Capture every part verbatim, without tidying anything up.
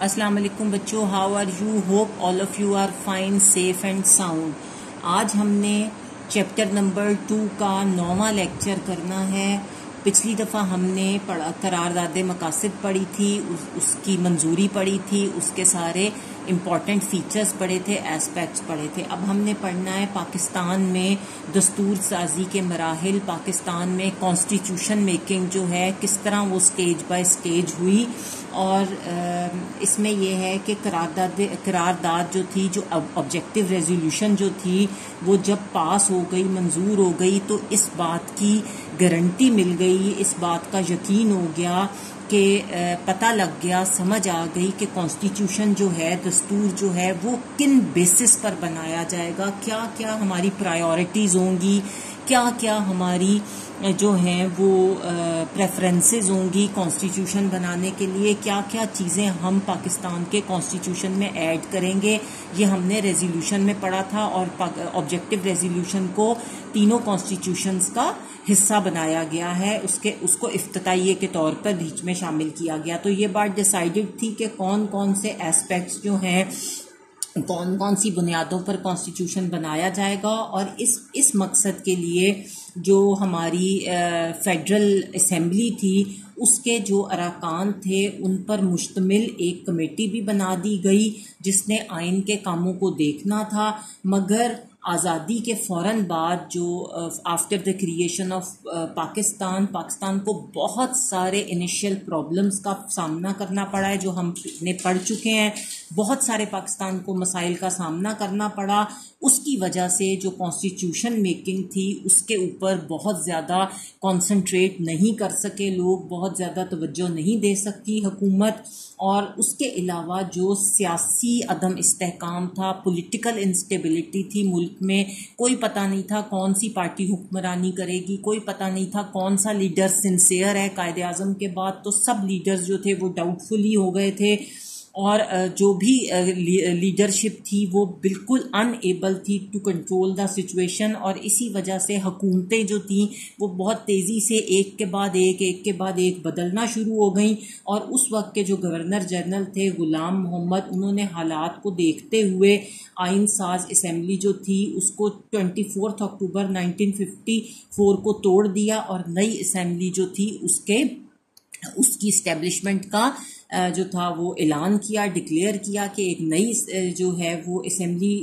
अस्सलाम वालेकुम बच्चों, how are you? Hope all of you are fine, safe and sound. आज हमने चैप्टर नंबर टू का नौवां लेक्चर करना है। पिछली दफ़ा हमने पढ़ा करारदाद मकासद पढ़ी थी, उस, उसकी मंजूरी पढ़ी थी, उसके सारे इम्पॉर्टेंट फीचर्स पढ़े थे, एस्पेक्ट्स पढ़े थे। अब हमने पढ़ना है पाकिस्तान में दस्तूर साजी के मराहिल, पाकिस्तान में कॉन्स्टिट्यूशन मेकिंग जो है किस तरह वो स्टेज बाय स्टेज हुई। और इसमें यह है कि करारदाद करारदाद जो थी, जो ऑब्जेक्टिव रेजोल्यूशन जो थी, वो जब पास हो गई, मंजूर हो गई, तो इस बात की गारंटी मिल गई, इस बात का यकीन हो गया कि पता लग गया, समझ आ गई कि कॉन्स्टिट्यूशन जो है, दस्तूर जो है, वो किन बेसिस पर बनाया जाएगा, क्या क्या हमारी प्रायोरिटीज़ होंगी, क्या क्या हमारी जो हैं वो प्रेफरेंसेस होंगी कॉन्स्टिट्यूशन बनाने के लिए, क्या क्या चीज़ें हम पाकिस्तान के कॉन्स्टिट्यूशन में ऐड करेंगे। ये हमने रेजोल्यूशन में पढ़ा था और ऑब्जेक्टिव रेजोल्यूशन को तीनों कॉन्स्टिट्यूशंस का हिस्सा बनाया गया है, उसके उसको इफ्तिताइये के तौर पर बीच में शामिल किया गया। तो ये बात डिसाइडेड थी कि कौन कौन से एस्पेक्ट्स जो हैं, कौन कौन सी बुनियादों पर कॉन्स्टिट्यूशन बनाया जाएगा। और इस इस मकसद के लिए जो हमारी फेडरल असेंबली थी, उसके जो अरकान थे, उन पर मुश्तमिल एक कमेटी भी बना दी गई जिसने आइन के कामों को देखना था। मगर आज़ादी के फ़ौरन बाद जो after the creation of Pakistan Pakistan को बहुत सारे इनिशियल प्रॉब्लम्स का सामना करना पड़ा है, जो हम ने पढ़ चुके हैं। बहुत सारे पाकिस्तान को मसाइल का सामना करना पड़ा। उसकी वजह से जो कॉन्स्टिट्यूशन मेकिंग थी, उसके ऊपर बहुत ज़्यादा कॉन्सनट्रेट नहीं कर सके लोग, बहुत ज़्यादा तवज्जो नहीं दे सकती हुकूमत। और उसके अलावा जो सियासी अदम इस्तेहकाम था, पॉलिटिकल इंस्टेबिलिटी थी मुल्क में, कोई पता नहीं था कौन सी पार्टी हुक्मरानी करेगी, कोई पता नहीं था कौन सा लीडर सिंसियर है। कायदे आज़म के बाद तो सब लीडर्स जो थे वो डाउटफुल ही हो गए थे, और जो भी लीडरशिप थी वो बिल्कुल अनएबल थी टू कंट्रोल द सिचुएशन। और इसी वजह से हुकूमतें जो थी वो बहुत तेज़ी से एक के बाद एक एक के बाद एक बदलना शुरू हो गई। और उस वक्त के जो गवर्नर जनरल थे गुलाम मोहम्मद, उन्होंने हालात को देखते हुए आइन साज असम्बली जो थी उसको twenty fourth October nineteen fifty four को तोड़ दिया, और नई असम्बली जो थी उसके उसकी इस्टेब्लिशमेंट का जो था वो ऐलान किया, डिक्लेयर किया कि एक नई जो है वो असेंबली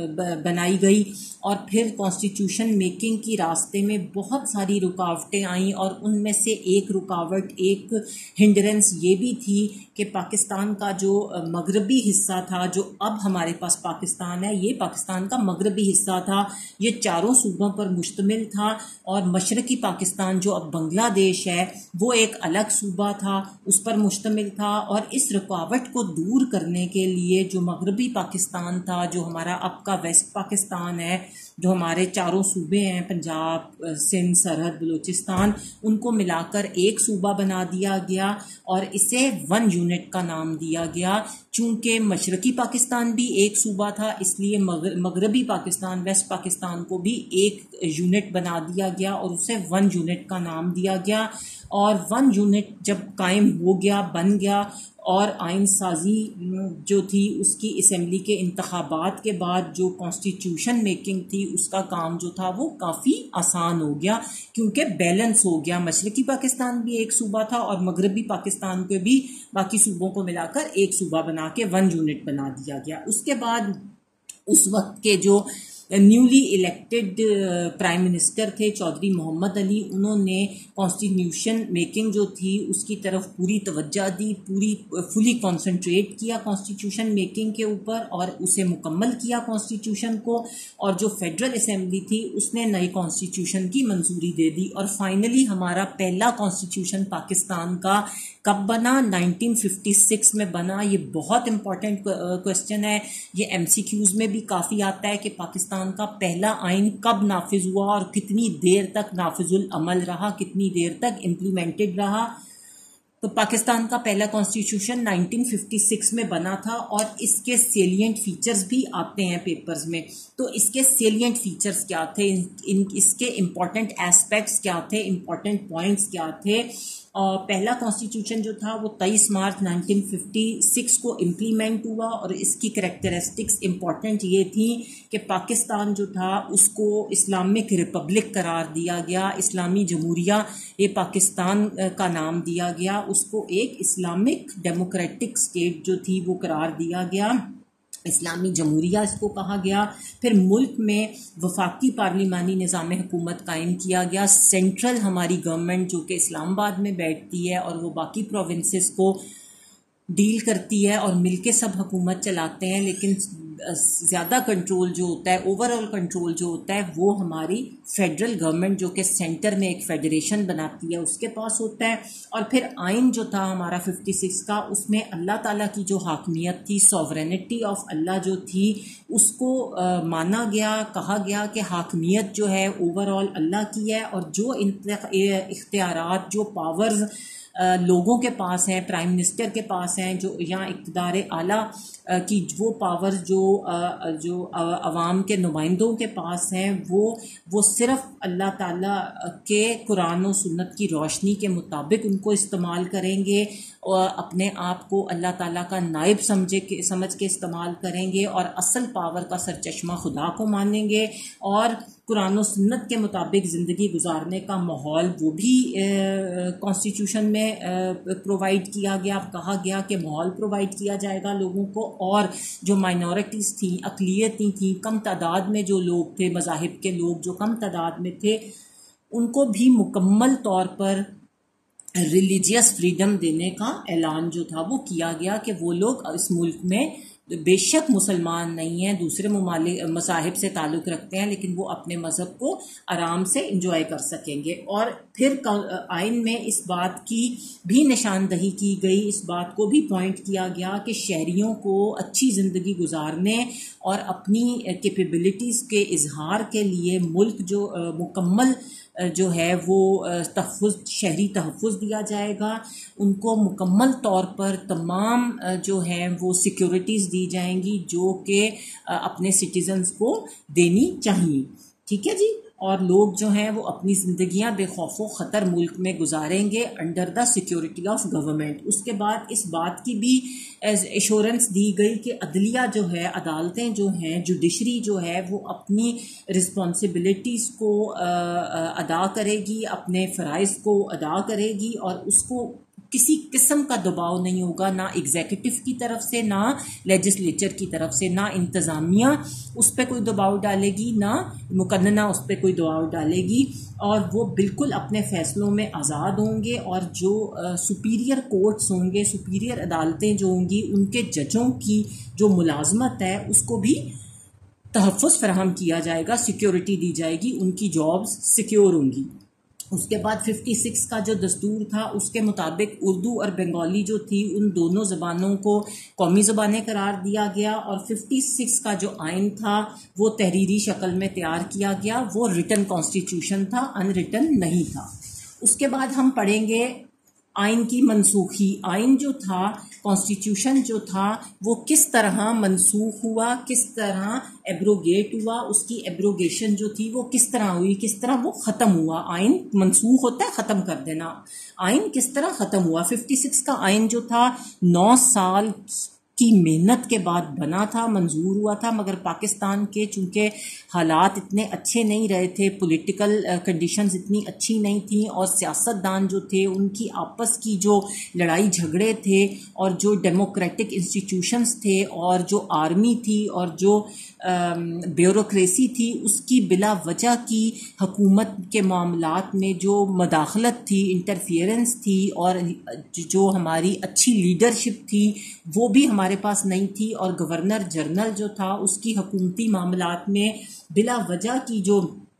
बनाई गई। और फिर कॉन्स्टिट्यूशन मेकिंग की रास्ते में बहुत सारी रुकावटें आईं, और उनमें से एक रुकावट, एक हिंड्रेंस ये भी थी कि पाकिस्तान का जो मगरबी हिस्सा था, जो अब हमारे पास पाकिस्तान है, ये पाकिस्तान का मगरबी हिस्सा था, ये चारों सूबों पर मुश्तमिल था। और मशरकी पाकिस्तान जो अब बांग्लादेश है, वो एक अलग सूबा था, उस पर मुश्तमिल था। और इस रुकावट को दूर करने के लिए जो मगरबी पाकिस्तान था, जो हमारा अब का वेस्ट पाकिस्तान है, जो हमारे चारों सूबे हैं, पंजाब, सिंध, सरहद, बलूचिस्तान, उनको मिलाकर एक सूबा बना दिया गया और इसे वन यूनिट का नाम दिया गया। चूंकि मशरकी पाकिस्तान भी एक सूबा था, इसलिए मगरबी पाकिस्तान, वेस्ट पाकिस्तान को भी एक यूनिट बना दिया गया और उसे वन यूनिट का नाम दिया गया। और वन यूनिट जब कायम हो गया, बन गया, और आइन साजी जो थी उसकी असेंबली के इंतखाबात के बाद जो कॉन्स्टिट्यूशन मेकिंग थी, उसका काम जो था वो काफ़ी आसान हो गया, क्योंकि बैलेंस हो गया। मशरकी पाकिस्तान भी एक सूबा था और मगरबी पाकिस्तान को भी बाकी सूबों को मिलाकर एक सूबा बना के वन यूनिट बना दिया गया। उसके बाद उस वक्त के जो न्यूली इलेक्टेड प्राइम मिनिस्टर थे चौधरी मोहम्मद अली, उन्होंने कॉन्स्टिट्यूशन मेकिंग जो थी उसकी तरफ पूरी तवज्जो दी, पूरी फुली कंसंट्रेट किया कॉन्स्टिट्यूशन मेकिंग के ऊपर, और उसे मुकम्मल किया कॉन्स्टिट्यूशन को। और जो फेडरल असेंबली थी उसने नई कॉन्स्टिट्यूशन की मंजूरी दे दी। और फाइनली हमारा पहला कॉन्स्टिट्यूशन पाकिस्तान का कब बना? नाइनटीन फिफ्टी सिक्स में बना। ये बहुत इंपॉर्टेंट क्वेश्चन है, ये एमसीक्यूज में भी काफ़ी आता है कि पाकिस्तान का पहला आइन कब नाफिज हुआ और कितनी देर तक नाफिजुल अमल रहा, कितनी देर तक इम्प्लीमेंटेड रहा। तो पाकिस्तान का पहला कॉन्स्टिट्यूशन नाइनटीन फिफ्टी सिक्स में बना था, और इसके सेलिएंट फीचर्स भी आते हैं पेपर्स में। तो इसके सेलिएंट फीचर्स क्या थे, इन इसके इम्पॉर्टेंट एस्पेक्ट्स क्या थे, इम्पॉर्टेंट पॉइंट्स क्या थे, और पहला कॉन्स्टिट्यूशन जो था वो तेईस मार्च नाइनटीन फिफ्टी सिक्स को इम्प्लीमेंट हुआ और इसकी करैक्टरिस्टिक्स इम्पॉर्टेंट ये थी कि पाकिस्तान जो था उसको इस्लामिक रिपब्लिक करार दिया गया, इस्लामी जमहूरिया ये पाकिस्तान का नाम दिया गया, उसको एक इस्लामिक डेमोक्रेटिक स्टेट जो थी वो करार दिया गया, इस्लामी जमहूरिया इसको कहा गया। फिर मुल्क में वफाकी पार्लिमानी निज़ाम हुकूमत कायम किया गया। सेंट्रल हमारी गवर्नमेंट जो कि इस्लामाबाद में बैठती है और वो बाकी प्रोविंसेस को डील करती है और मिलके सब हुकूमत चलाते हैं, लेकिन ज़्यादा कंट्रोल जो होता है, ओवरऑल कंट्रोल जो होता है वो हमारी फेडरल गवर्नमेंट जो कि सेंटर में एक फेडरेशन बनाती है उसके पास होता है। और फिर आइन जो था हमारा छप्पन का, उसमें अल्लाह ताला की जो हाकमियत थी, सॉवरेनिटी ऑफ अल्लाह जो थी, उसको आ, माना गया, कहा गया कि हाकमियत जो है ओवरऑल अल्लाह की है और जो इख्तियारात, जो पावर्स लोगों के पास हैं, प्राइम मिनिस्टर के पास हैं, जो यहाँ इक़्तिदार आला की वो पावर जो जो अवाम के नुमाइंदों के पास हैं, वो वो सिर्फ अल्लाह ताला के कुरान और सुन्नत की रोशनी के मुताबिक उनको इस्तेमाल करेंगे और अपने आप को अल्लाह ताला का नायब समझे के समझ के इस्तेमाल करेंगे और असल पावर का सरचश्मा खुदा को मानेंगे और कुरान और सुन्नत के मुताबिक ज़िंदगी गुजारने का माहौल वो भी कॉन्स्टिट्यूशन में प्रोवाइड किया गया। कहा गया कि माहौल प्रोवाइड किया जाएगा लोगों को और जो माइनॉरिटीज़ थी, अक़लियतें थी, कम तादाद में जो लोग थे, मज़ाहिब के लोग जो कम तादाद में थे, उनको भी मुकम्मल तौर पर रिलीजियस फ्रीडम देने का ऐलान जो था वो किया गया कि वो लोग इस मुल्क में बेशक मुसलमान नहीं हैं, दूसरे ममालिक मज़ाहिब से ताल्लुक़ रखते हैं, लेकिन वो अपने मज़हब को आराम से इंजॉय कर सकेंगे। और फिर आइन में इस बात की भी निशानदही की गई, इस बात को भी पॉइंट किया गया कि शहरियों को अच्छी ज़िंदगी गुजारने और अपनी कैपेबिलिटीज़ के इजहार के लिए मुल्क जो मुकम्मल जो है वो तहफ़्फ़ुज़, शहरी तहफ़्फ़ुज़ दिया जाएगा, उनको मुकम्मल तौर पर तमाम जो है वो सिक्योरिटीज़ दी जाएंगी जो कि अपने सिटीज़न्स को देनी चाहिए। ठीक है जी। और लोग जो हैं वो अपनी ज़िंदगियां बेखौफ व ख़तर मुल्क में गुजारेंगे under the security of government. उसके बाद इस बात की भी एश्योरेंस दी गई कि अदलिया जो है, अदालतें जो हैं, जुडिशरी जो है वो अपनी रिस्पॉन्सिबिलिटीज़ को अदा करेगी, अपने फ़राइज़ को अदा करेगी और उसको किसी किस्म का दबाव नहीं होगा, ना एग्जीक्यूटिव की तरफ से, ना लेजिस्लेचर की तरफ से, ना इंतज़ामिया उस पर कोई दबाव डालेगी, ना मुकन्नना उस पर कोई दबाव डालेगी और वो बिल्कुल अपने फ़ैसलों में आज़ाद होंगे। और जो सुपीरियर कोर्ट्स होंगे, सुपीरियर अदालतें जो होंगी, उनके जजों की जो मुलाजमत है उसको भी तहफ़्फ़ुज़ फराहम किया जाएगा, सिक्योरिटी दी जाएगी, उनकी जॉब्स सिक्योर होंगी। उसके बाद छप्पन का जो दस्तूर था उसके मुताबिक उर्दू और बंगाली जो थी उन दोनों ज़बानों को कौमी ज़बानें करार दिया गया और छप्पन का जो आइन था वो तहरीरी शक्ल में तैयार किया गया, वो रिटन कॉन्स्टिट्यूशन था, अनरिटन नहीं था। उसके बाद हम पढ़ेंगे आइन की मनसूखी। आइन जो था, कॉन्स्टिट्यूशन जो था, वो किस तरह मनसूख हुआ, किस तरह एब्रोगेट हुआ, उसकी एब्रोगेशन जो थी वो किस तरह हुई, किस तरह वो ख़त्म हुआ। आइन मनसूख होता है ख़त्म कर देना, आइन किस तरह ख़त्म हुआ। छप्पन का आइन जो था नौ साल की मेहनत के बाद बना था, मंजूर हुआ था, मगर पाकिस्तान के चूँकि हालात इतने अच्छे नहीं रहे थे, पॉलिटिकल कंडीशंस इतनी अच्छी नहीं थी और सियासतदान जो थे उनकी आपस की जो लड़ाई झगड़े थे और जो डेमोक्रेटिक इंस्टीट्यूशंस थे और जो आर्मी थी और जो ब्यूरोक्रेसी थी, उसकी बिला वजह की हुकूमत के मामलात में जो मदाखलत थी, इंटरफियरेंस थी और जो हमारी अच्छी लीडरशिप थी वो भी हमारे पास नहीं थी और गवर्नर जनरल जो था उसकी हुकूमती मामलात में बिला वजह की जो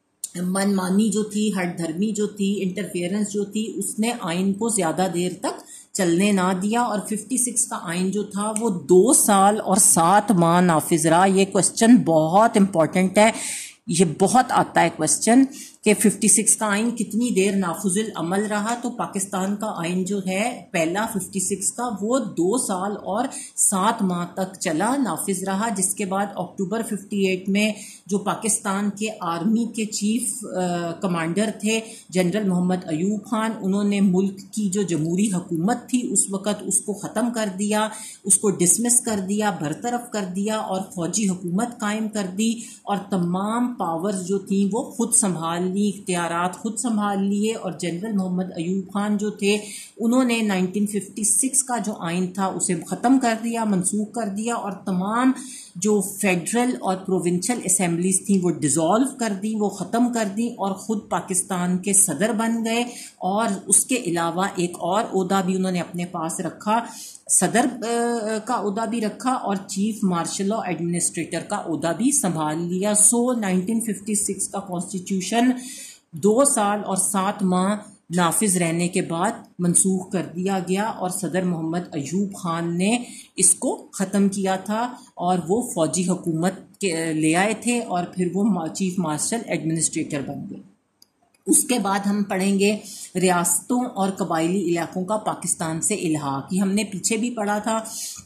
मनमानी जो थी, हठधर्मी जो थी, इंटरफेरेंस जो थी, उसने आइन को ज़्यादा देर तक चलने ना दिया और छप्पन का आइन जो था वो दो साल और सात माह नाफिज रहा। ये क्वेश्चन बहुत इम्पोर्टेंट है, ये बहुत आता है क्वेश्चन। कि छप्पन का आइन कितनी देर नाफुजुल अमल रहा। तो पाकिस्तान का आइन जो है पहला छप्पन का वो दो साल और सात माह तक चला, नाफिज रहा, जिसके बाद अक्टूबर अट्ठावन में जो पाकिस्तान के आर्मी के चीफ आ, कमांडर थे जनरल मोहम्मद अयूब खान, उन्होंने मुल्क की जो जमहूरी हुकूमत थी उस वक़्त उसको ख़त्म कर दिया, उसको डिसमिस कर दिया, बरतरफ कर दिया और फौजी हुकूमत कायम कर दी और तमाम पावर्स जो थी वो खुद संभाल ली, इख्तियारात खुद संभाल लिए। और जनरल मोहम्मद अयूब खान जो थे उन्होंने उन्नीस सौ छप्पन का जो आइन था उसे ख़त्म कर दिया, मनसूख कर दिया और तमाम जो फेडरल और प्रोविंशियल असेंबलीज थी वो डिज़ोल्व कर दी, वो ख़त्म कर दी और ख़ुद पाकिस्तान के सदर बन गए। और उसके अलावा एक और ओहदा भी उन्होंने अपने पास रखा, सदर का ओहदा भी रखा और चीफ मार्शल लॉ एडमिनिस्ट्रेटर का ओहदा भी संभाल लिया। सो उन्नीस सौ छप्पन का कॉन्स्टिट्यूशन दो साल और सात माह नाफिज रहने के बाद मनसूख कर दिया गया और सदर मोहम्मद अयूब खान ने इसको ख़त्म किया था और वो फौजी हुकूमत के ले आए थे और फिर वो चीफ मार्शल एडमिनिस्ट्रेटर बन गए। उसके बाद हम पढ़ेंगे रियासतों और कबायली इलाकों का पाकिस्तान से इल्हाक। ये हमने पीछे भी पढ़ा था,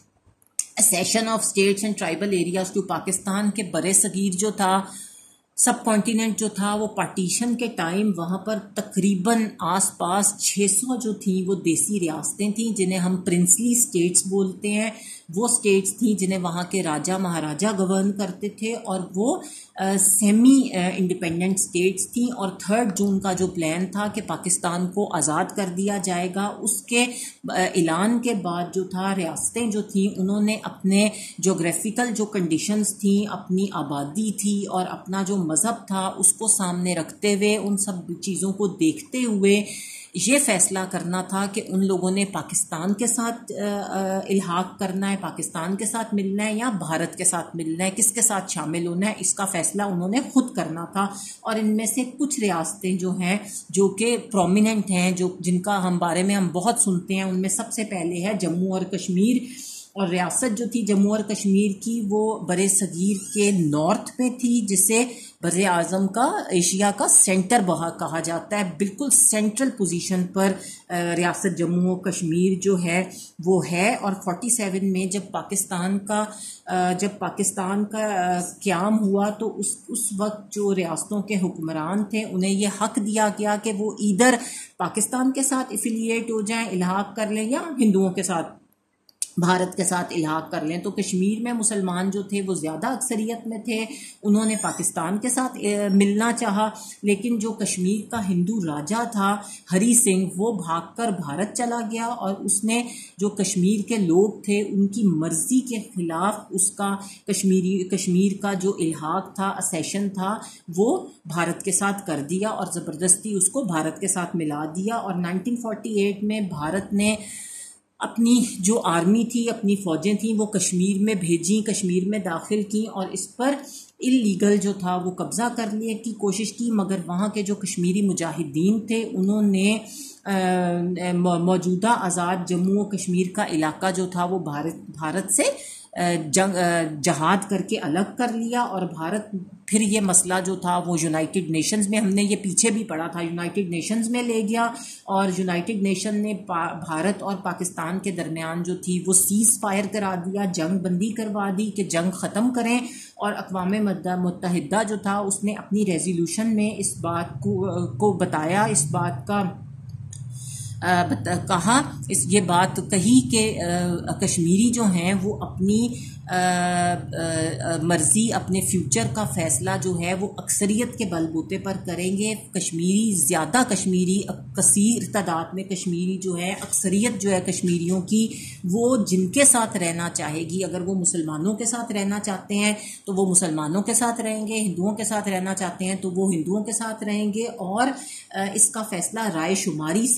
cession of states and tribal areas to Pakistan के बरे सगीर जो था, सब कॉन्टिनेंट जो था वो पार्टीशन के टाइम वहाँ पर तकरीबन आसपास छह सौ जो थी वो देसी रियासतें थीं जिन्हें हम प्रिंसली स्टेट्स बोलते हैं। वो स्टेट्स थी जिन्हें वहाँ के राजा महाराजा गवर्न करते थे और वो आ, सेमी इंडिपेंडेंट स्टेट्स थी। और थर्ड जून का जो प्लान था कि पाकिस्तान को आज़ाद कर दिया जाएगा, उसके ऐलान के बाद जो था रियासतें जो थी उन्होंने अपने जोग्राफिकल जो कंडीशंस थी, अपनी आबादी थी और अपना जो मज़हब था उसको सामने रखते हुए, उन सब चीज़ों को देखते हुए ये फ़ैसला करना था कि उन लोगों ने पाकिस्तान के साथ इल्हाक करना है, पाकिस्तान के साथ मिलना है या भारत के साथ मिलना है, किसके साथ शामिल होना है, इसका फ़ैसला उन्होंने खुद करना था। और इनमें से कुछ रियासतें जो हैं जो कि प्रोमिनेंट हैं, जो जिनका हम बारे में हम बहुत सुनते हैं, उनमें सबसे पहले है जम्मू और कश्मीर। और रियासत जो थी जम्मू और कश्मीर की वो बरे सगीर के नॉर्थ में थी, जिसे बरे आज़म का एशिया का सेंटर बहा कहा जाता है। बिल्कुल सेंट्रल पोजीशन पर रियासत जम्मू और कश्मीर जो है वो है। और सैंतालीस में जब पाकिस्तान का जब पाकिस्तान का क़याम हुआ तो उस उस वक्त जो रियासतों के हुक्मरान थे उन्हें ये हक दिया गया कि वो इधर पाकिस्तान के साथ एफिलिएट हो जाएं, इल्हाक कर लें, या हिंदुओं के साथ, भारत के साथ इल्हाक कर लें। तो कश्मीर में मुसलमान जो थे वो ज़्यादा अक्सरियत में थे, उन्होंने पाकिस्तान के साथ मिलना चाहा, लेकिन जो कश्मीर का हिंदू राजा था हरी सिंह वो भागकर भारत चला गया और उसने जो कश्मीर के लोग थे उनकी मर्ज़ी के ख़िलाफ़ उसका कश्मीरी कश्मीर का जो इल्हाक था, असेशन था, वो भारत के साथ कर दिया और ज़बरदस्ती उसको भारत के साथ मिला दिया। और उन्नीस सौ अड़तालीस में भारत ने अपनी जो आर्मी थी, अपनी फ़ौजें थीं, वो कश्मीर में भेजी, कश्मीर में दाखिल की और इस पर इल्लीगल जो था वो कब्ज़ा कर लिए की कोशिश की। मगर वहाँ के जो कश्मीरी मुजाहिदीन थे उन्होंने मौजूदा आज़ाद जम्मू और कश्मीर का इलाका जो था वो भारत भारत से जंग जहाद करके अलग कर लिया। और भारत फिर ये मसला जो था वो यूनाइटेड नेशंस में, हमने ये पीछे भी पढ़ा था, यूनाइटेड नेशंस में ले गया और यूनाइटेड नेशन ने भारत और पाकिस्तान के दरमियान जो थी वो सीज़ फायर करा दिया, जंग बंदी करवा दी कि जंग ख़त्म करें। और अक़वाम मुत्तहिदा जो था उसने अपनी रेजोल्यूशन में इस बात को, को बताया, इस बात का आ, बता, कहा इस ये बात कही कि कश्मीरी जो हैं वो अपनी मर्ज़ी, अपने फ्यूचर का फ़ैसला जो है वो अक्सरियत के बलबूते पर करेंगे। कश्मीरी ज़्यादा कश्मीरी कसीर तादाद में कश्मीरी जो है, अक्सरियत जो है कश्मीरियों की, वो जिनके साथ रहना चाहेगी, अगर वो मुसलमानों के साथ रहना चाहते हैं तो वो मुसलमानों के साथ रहेंगे, हिंदुओं के साथ रहना चाहते हैं तो वो हिंदुओं के साथ रहेंगे। और इसका फ़ैसला राय शुमारी से होगा,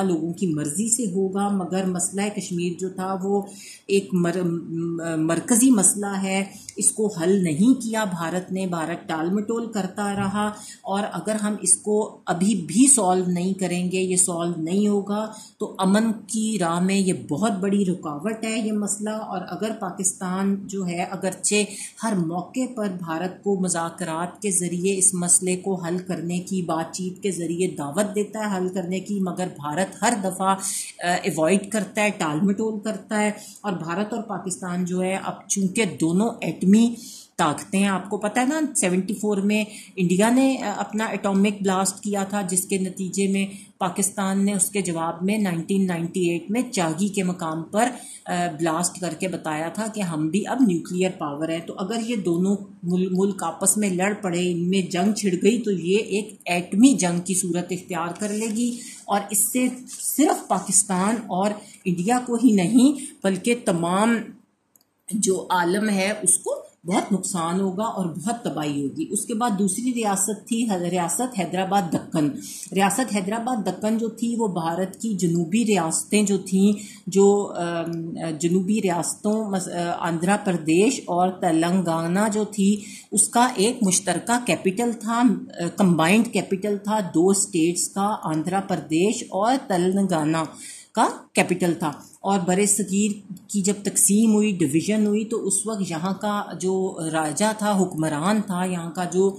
लोगों की मर्जी से होगा, मगर मसला कश्मीर जो था वो एक मर, मरकज़ी मसला है, इसको हल नहीं किया भारत ने। भारत टाल मटोल करता रहा, और अगर हम इसको अभी भी सॉल्व नहीं करेंगे, ये सॉल्व नहीं होगा, तो अमन की राह में ये बहुत बड़ी रुकावट है ये मसला। और अगर पाकिस्तान जो है अगरचे हर मौके पर भारत को मुज़ाकरात के ज़रिए इस मसले को हल करने की, बातचीत के ज़रिए दावत देता है हल करने की, मगर भारत हर दफ़ा अवॉइड करता है, टाल मटोल करता है। और भारत और पाकिस्तान जो है अब चूंकि दोनों एटमी ताकतें हैं, आपको पता है ना, चौहत्तर में इंडिया ने अपना एटॉमिक ब्लास्ट किया था, जिसके नतीजे में पाकिस्तान ने उसके जवाब में नाइनटीन नाइंटी एट में चागी के मकाम पर ब्लास्ट करके बताया था कि हम भी अब न्यूक्लियर पावर है। तो अगर ये दोनों मुल, मुल्क आपस में लड़ पड़े, इनमें जंग छिड़ गई, तो ये एक एटमी जंग की सूरत इख्तियार कर लेगी, और इससे सिर्फ पाकिस्तान और इंडिया को ही नहीं बल्कि तमाम जो आलम है उसको बहुत नुकसान होगा और बहुत तबाही होगी। उसके बाद दूसरी रियासत थी रियासत हैदराबाद दक्कन। रियासत हैदराबाद दक्कन जो थी वो भारत की जनूबी रियासतें जो थीं, जो जनूबी रियासतों आंध्र प्रदेश और तेलंगाना जो थी, उसका एक मुश्तरका कैपिटल था, कंबाइंड कैपिटल था दो स्टेट्स का, आंध्र प्रदेश और तेलंगाना का कैपिटल था। और बरे सगीर की जब तकसीम हुई, डिवीज़न हुई, तो उस वक्त यहाँ का जो राजा था, हुक्मरान था, यहाँ का जो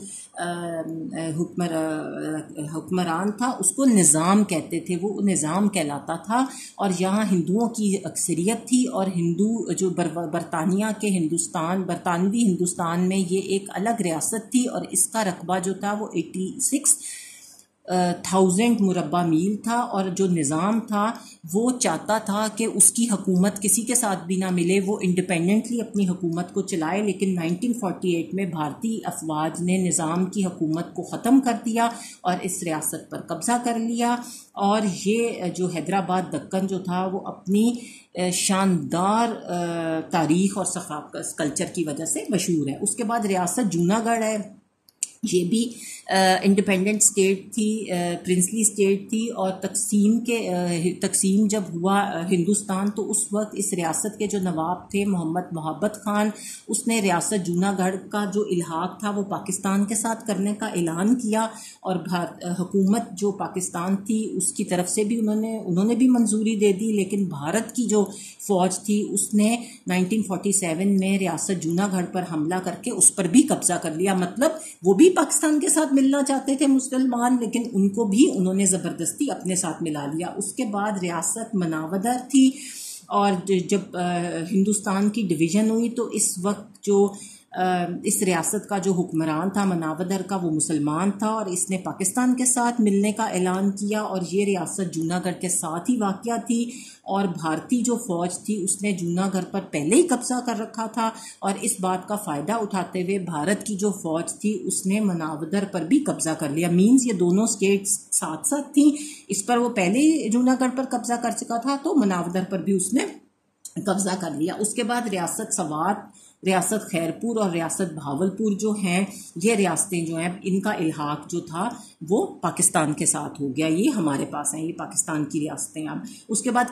हुक्मर हुक्मरान था, उसको निज़ाम कहते थे, वो निज़ाम कहलाता था। और यहाँ हिंदुओं की अक्सरियत थी, और हिंदू जो बर, बरतानिया के हिंदुस्तान बरतानवी हिंदुस्तान में ये एक अलग रियासत थी, और इसका रकबा जो था वो एटी सिक्स थाउजेंड मुरब्बा मील था। और जो निज़ाम था वो चाहता था कि उसकी हुकूमत किसी के साथ भी ना मिले, वो इंडिपेंडेंटली अपनी हुकूमत को चलाए। लेकिन नाइनटीन फोर्टी एट में भारतीय अफवाज ने निज़ाम की हुकूमत को ख़त्म कर दिया और इस रियासत पर कब्ज़ा कर लिया। और ये जो हैदराबाद दक्कन जो था वो अपनी शानदार तारीख़ और सक़ाफ़त कल्चर की वजह से मशहूर है। उसके बाद रियासत जूनागढ़ है, ये भी इंडिपेंडेंट स्टेट थी, प्रिंसली स्टेट थी। और तकसीम के uh, तकसीम जब हुआ uh, हिंदुस्तान, तो उस वक्त इस रियासत के जो नवाब थे मोहम्मद मोहब्बत खान, उसने रियासत जूनागढ़ का जो इल्हाक था वो पाकिस्तान के साथ करने का ऐलान किया। और हुकूमत जो पाकिस्तान थी उसकी तरफ से भी उन्होंने उन्होंने भी मंजूरी दे दी। लेकिन भारत की जो फ़ौज थी उसने नाइनटीन फोर्टी सेवन में रियासत जूनागढ़ पर हमला करके उस पर भी कब्जा कर लिया। मतलब वो भी पाकिस्तान के साथ मिलना चाहते थे मुसलमान, लेकिन उनको भी उन्होंने ज़बरदस्ती अपने साथ मिला लिया। उसके बाद रियासत मनावदर थी, और जब हिंदुस्तान की डिवीज़न हुई तो इस वक्त जो इस रियासत का जो हुक्मरान था मनावदर का, वो मुसलमान था, और इसने पाकिस्तान के साथ मिलने का ऐलान किया। और ये रियासत जूनागढ़ के साथ ही वाक़या थी, और भारतीय जो फ़ौज थी उसने जूनागढ़ पर पहले ही कब्ज़ा कर रखा था। और इस बात का फ़ायदा उठाते हुए भारत की जो फ़ौज थी उसने मनावदर पर भी कब्ज़ा कर लिया। मीन्स ये दोनों स्टेट्स साथ साथ थी, इस पर वो पहले ही जूनागढ़ पर कब्ज़ा कर चुका था, तो मनावदर पर भी उसने कब्ज़ा कर लिया। उसके बाद रियासत सवात, रियासत खैरपुर और रियासत भावलपुर जो हैं, ये रियासतें जो हैं, इनका इल्हाक जो था वो पाकिस्तान के साथ हो गया। ये हमारे पास हैं, ये पाकिस्तान की रियासतें। अब उसके बाद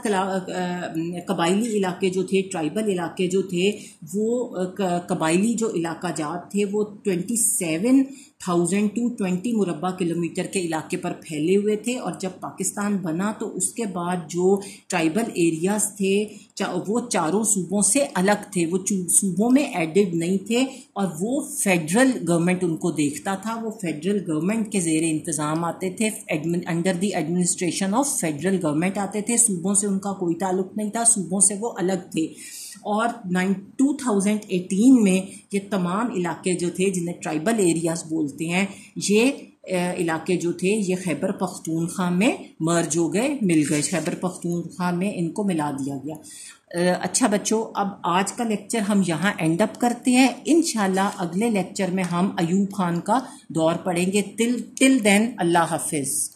कबायली इलाके जो थे, ट्राइबल इलाके जो थे, वो कबायली जो इलाका जात थे वो twenty seven thousand two twenty मुरब्बा किलोमीटर के इलाके पर फैले हुए थे। और जब पाकिस्तान बना तो उसके बाद जो ट्राइबल एरियाज थे चा, वो चारों सूबों से अलग थे, वो सूबों में एडेड नहीं थे, और वो फेडरल गवर्नमेंट उनको देखता था। वो फेडरल गवर्नमेंट के ज़ेरे इंतज़ाम आते थे, under the administration of federal government आते थे। सूबों से उनका कोई ताल्लुक नहीं था, सूबों से वो अलग थे। और टू थाउजेंड एटीन में ये तमाम इलाके जो थे, जिन्हें ट्राइबल एरियाज बोलते हैं, ये इलाके जो थे ये खैबर पख्तूनख्वा में मर्ज हो गए, मिल गए, खैबर पख्तूनख्वा में इनको मिला दिया गया। अच्छा बच्चों, अब आज का लेक्चर हम यहाँ एंड अप करते हैं। इंशाल्लाह अगले लेक्चर में हम अयूब खान का दौर पढ़ेंगे। टिल टिल देन अल्लाह हाफिज़।